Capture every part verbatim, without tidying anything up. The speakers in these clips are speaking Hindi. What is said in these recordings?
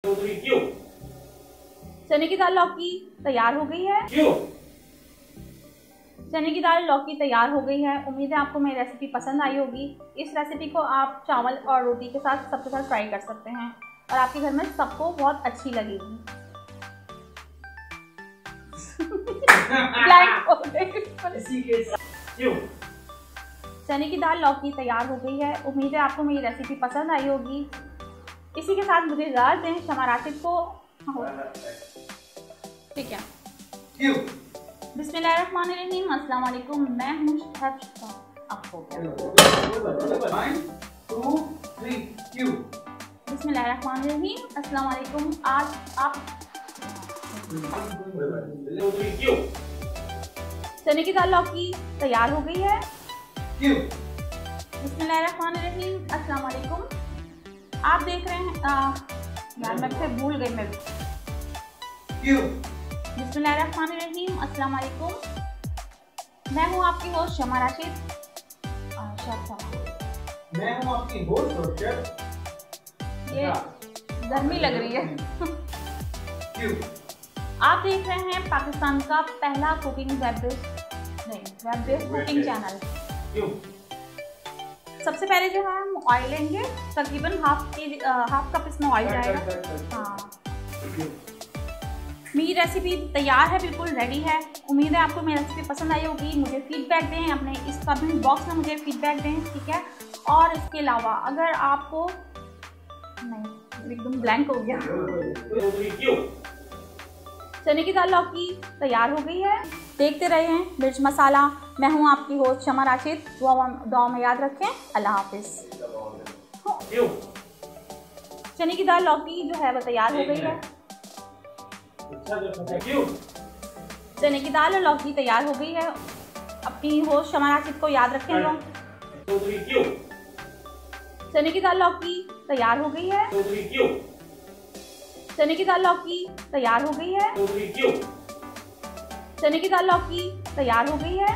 क्यों? चने की दाल लौकी तैयार हो गई है। क्यों? चने की दाल लौकी तैयार हो गई है। उम्मीद है आपको मेरी रेसिपी पसंद आई होगी। इस रेसिपी को आप चावल और रोटी के साथ सबके साथ ट्राई कर सकते हैं और आपके घर में सबको बहुत अच्छी लगेगी। क्यों? चने की दाल लौकी तैयार हो गई है। उम्मीद है आपको मेरी रेसिपी पसंद आई होगी। इसी के साथ मुझे इजाज़त दें। शमा राशिद को ठीक है। क्यों? बिस्मिल्लाहिर्रहमानिर्रहीम। अस्सलाम वालेकुम। मैं हूँ शेफ आपको क्यों? बिस्मिल्लाहिर्रहमानिर्रहीम। अस्सलाम वालेकुम। आज आप क्यों? चने की दाल लौकी तैयार हो गई है। क्यों? बिस्मिल्लाहिर्रहमानिर्रहीम। अस्सलाम वालेकुम। आप देख रहे हैं आ, यार मैं फिर भूल गई मैं क्यों? बिस्मिल्लाहिर्रहमानिर्रहीम। अस्सलाम वालेकुम। मैं हूँ आपकी होस्ट शमा राशिद। मैं हूँ आपकी होस्ट और शेफ। ये गर्मी लग रही है। क्यों? आप देख रहे हैं पाकिस्तान का पहला कुकिंग वेब बेस्ड नहीं वेब बेस्ड कुकिंग चैनल। क्यों? सबसे पहले जो है हम ऑयल लेंगे, तकरीबन हाफ के हाफ कप इसमें ऑयल जाएगा। हाँ, मेरी रेसिपी तैयार है, बिल्कुल रेडी है। उम्मीद है आपको मेरी रेसिपी पसंद आई होगी। मुझे फीडबैक दें, अपने इस कमेंट बॉक्स में मुझे फीडबैक दें, ठीक है। और इसके अलावा अगर आपको नहीं एकदम ब्लैंक हो गया। क्यों? चने की दाल लौकी तैयार हो गई है। देखते रहे हैं मिर्च मसाला। मैं हूँ आपकी होस्ट शमा राशिद। दुआ में याद रखें। अल्लाह हाफिज। क्यों? चने की दाल लौकी जो है वो तैयार हो गई है। क्यों? चने की दाल और लौकी तैयार हो गई है। अपनी होस्ट शमा राशिद को याद रखें। क्यों? चने की दाल लौकी तैयार हो गई है। क्यों? चने की दाल लौकी तैयार हो गई है। क्यों? चने की दाल लौकी तैयार हो गई है।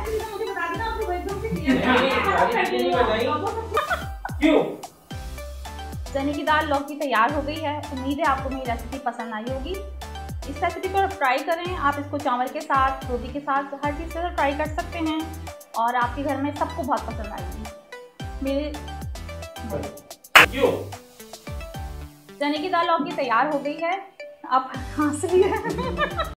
क्यों? चने की दाल लौकी तैयार हो गई है। उम्मीद है आपको मेरी रेसिपी पसंद आई होगी। इस रेसिपी को आप ट्राई करें। आप इसको चावल के साथ, रोटी के साथ, हर चीज़ से ट्राई कर सकते हैं और आपके घर में सबको बहुत पसंद आएगी। मेरे क्यों? चने की दाल लौकी तैयार हो गई है। आप हंस रही है।